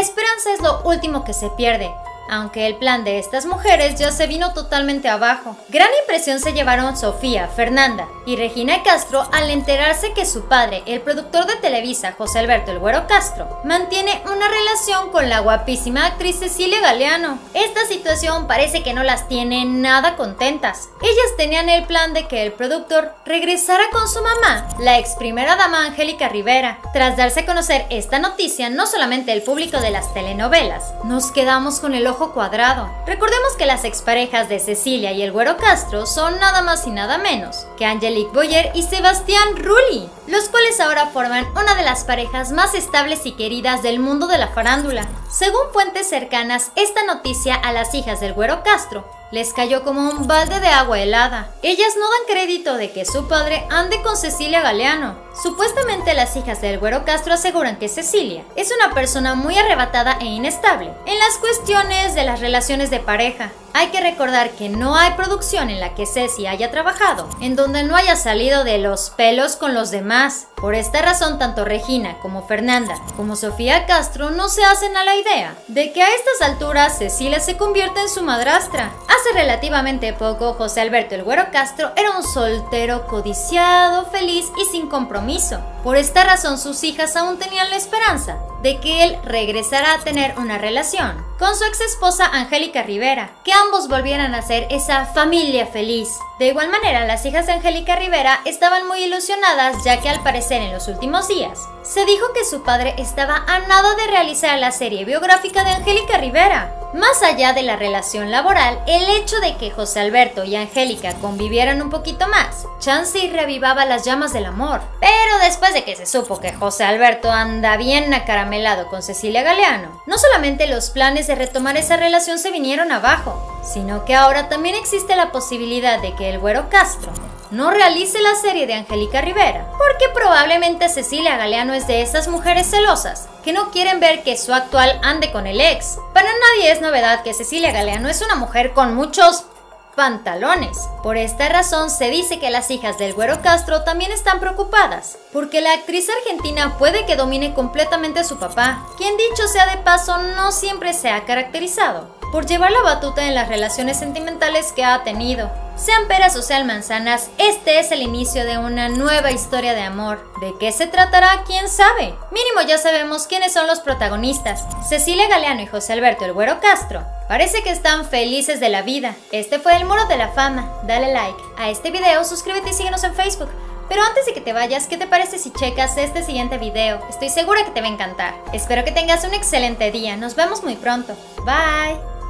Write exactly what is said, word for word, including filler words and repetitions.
esperanza es lo último que se pierde, aunque el plan de estas mujeres ya se vino totalmente abajo. Gran impresión se llevaron Sofía, Fernanda y Regina Castro al enterarse que su padre, el productor de Televisa, José Alberto El Güero Castro, mantiene una relación con la guapísima actriz Cecilia Galeano. Esta situación parece que no las tiene nada contentas. Ellas tenían el plan de que el productor regresara con su mamá, la ex primera dama Angélica Rivera. Tras darse a conocer esta noticia, no solamente el público de las telenovelas, nos quedamos con el ojo cuadrado. Recordemos que las exparejas de Cecilia y El Güero Castro son nada más y nada menos que Angelique Boyer y Sebastián Rulli, los cuales ahora forman una de las parejas más estables y queridas del mundo de la farándula. Según fuentes cercanas, esta noticia a las hijas del Güero Castro les cayó como un balde de agua helada. Ellas no dan crédito de que su padre ande con Cecilia Galeano. Supuestamente las hijas del Güero Castro aseguran que Cecilia es una persona muy arrebatada e inestable en las cuestiones de las relaciones de pareja. Hay que recordar que no hay producción en la que Ceci haya trabajado en donde no haya salido de los pelos con los demás. Por esta razón, tanto Regina como Fernanda como Sofía Castro no se hacen a la idea de que a estas alturas Cecilia se convierte en su madrastra. Hace relativamente poco, José Alberto El Güero Castro era un soltero codiciado, feliz y sin compromiso. Por esta razón, sus hijas aún tenían la esperanza de que él regresara a tener una relación con su ex esposa Angélica Rivera, que ambos volvieran a ser esa familia feliz. De igual manera, las hijas de Angélica Rivera estaban muy ilusionadas, ya que al parecer en los últimos días se dijo que su padre estaba a nada de realizar la serie biográfica de Angélica Rivera. Más allá de la relación laboral, el hecho de que José Alberto y Angélica convivieran un poquito más, chance y revivaba las llamas del amor. Pero después de que se supo que José Alberto anda bien acaramelado con Cecilia Galeano, no solamente los planes de retomar esa relación se vinieron abajo, sino que ahora también existe la posibilidad de que el Güero Castro no realice la serie de Angélica Rivera, porque probablemente Cecilia Galeano es de esas mujeres celosas que no quieren ver que su actual ande con el ex. Para nadie es novedad que Cecilia Galeano es una mujer con muchos pantalones. Por esta razón se dice que las hijas del Güero Castro también están preocupadas, porque la actriz argentina puede que domine completamente a su papá, quien dicho sea de paso no siempre se ha caracterizado por llevar la batuta en las relaciones sentimentales que ha tenido. Sean peras o sean manzanas, este es el inicio de una nueva historia de amor. ¿De qué se tratará? ¿Quién sabe? Mínimo ya sabemos quiénes son los protagonistas. Cecilia Galeano y José Alberto El Güero Castro parece que están felices de la vida. Este fue el Muro de la Fama. Dale like a este video, suscríbete y síguenos en Facebook. Pero antes de que te vayas, ¿qué te parece si checas este siguiente video? Estoy segura que te va a encantar. Espero que tengas un excelente día. Nos vemos muy pronto. Bye.